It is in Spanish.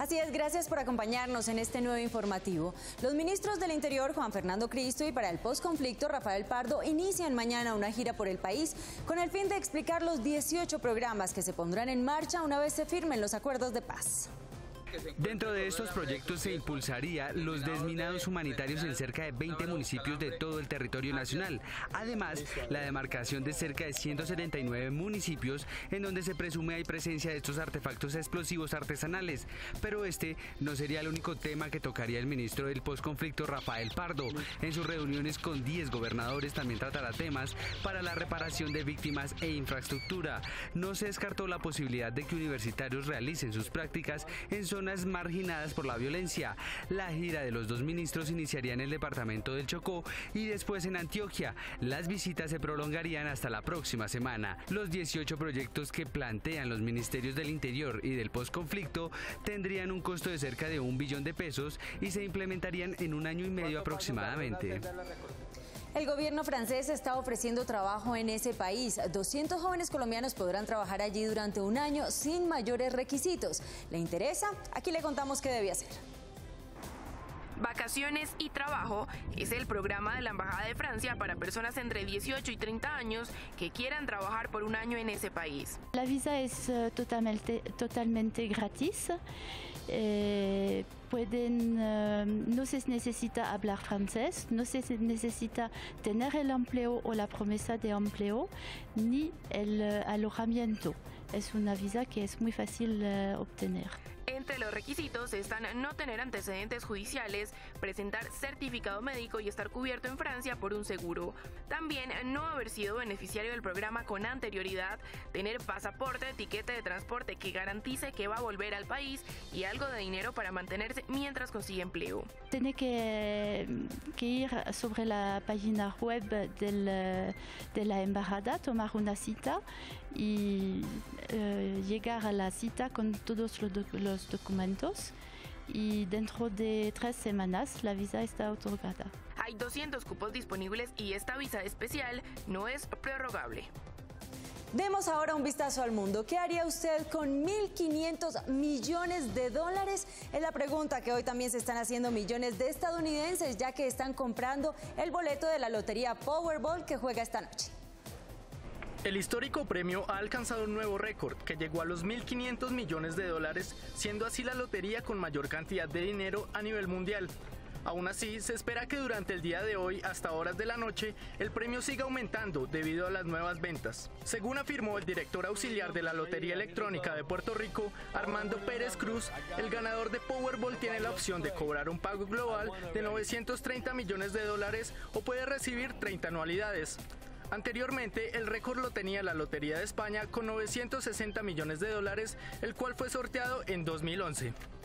Así es, gracias por acompañarnos en este nuevo informativo. Los ministros del Interior, Juan Fernando Cristo, y para el posconflicto, Rafael Pardo, inician mañana una gira por el país con el fin de explicar los 18 programas que se pondrán en marcha una vez se firmen los acuerdos de paz. Dentro de estos proyectos se impulsaría los desminados humanitarios en cerca de 20 municipios de todo el territorio nacional. Además, la demarcación de cerca de 179 municipios en donde se presume hay presencia de estos artefactos explosivos artesanales. Pero este no sería el único tema que tocaría el ministro del posconflicto, Rafael Pardo. En sus reuniones con 10 gobernadores también tratará temas para la reparación de víctimas e infraestructura. No se descartó la posibilidad de que universitarios realicen sus prácticas en zonas marginadas por la violencia. La gira de los dos ministros iniciaría en el departamento del Chocó y después en Antioquia. Las visitas se prolongarían hasta la próxima semana. Los 18 proyectos que plantean los ministerios del Interior y del posconflicto tendrían un costo de cerca de 1 billón de pesos y se implementarían en 1 año y medio aproximadamente. El gobierno francés está ofreciendo trabajo en ese país. 200 jóvenes colombianos podrán trabajar allí durante 1 año sin mayores requisitos. ¿Le interesa? Aquí le contamos qué debe hacer. Vacaciones y trabajo es el programa de la Embajada de Francia para personas entre 18 y 30 años que quieran trabajar por 1 año en ese país. La visa es totalmente gratis. No se necesita hablar francés, no se necesita tener el empleo o la promesa de empleo, ni el alojamiento. Es una visa que es muy fácil obtener. Entre los requisitos están no tener antecedentes judiciales, presentar certificado médico y estar cubierto en Francia por un seguro. También no haber sido beneficiario del programa con anterioridad, tener pasaporte, etiquete de transporte que garantice que va a volver al país y algo de dinero para mantenerse mientras consigue empleo. Tiene que ir sobre la página web de la embajada, tomar una cita y llegar a la cita con todos los documentos, y dentro de 3 semanas la visa está otorgada. Hay 200 cupos disponibles y esta visa especial no es prorrogable. Demos ahora un vistazo al mundo. ¿Qué haría usted con 1.500 millones de dólares? Es la pregunta que hoy también se están haciendo millones de estadounidenses, ya que están comprando el boleto de la lotería Powerball que juega esta noche. El histórico premio ha alcanzado un nuevo récord que llegó a los 1.500 millones de dólares, siendo así la lotería con mayor cantidad de dinero a nivel mundial. Aún así, se espera que durante el día de hoy, hasta horas de la noche, el premio siga aumentando debido a las nuevas ventas. Según afirmó el director auxiliar de la Lotería Electrónica de Puerto Rico, Armando Pérez Cruz, el ganador de Powerball tiene la opción de cobrar un pago global de 930 millones de dólares o puede recibir 30 anualidades. Anteriormente, el récord lo tenía la Lotería de España con 960 millones de dólares, el cual fue sorteado en 2011.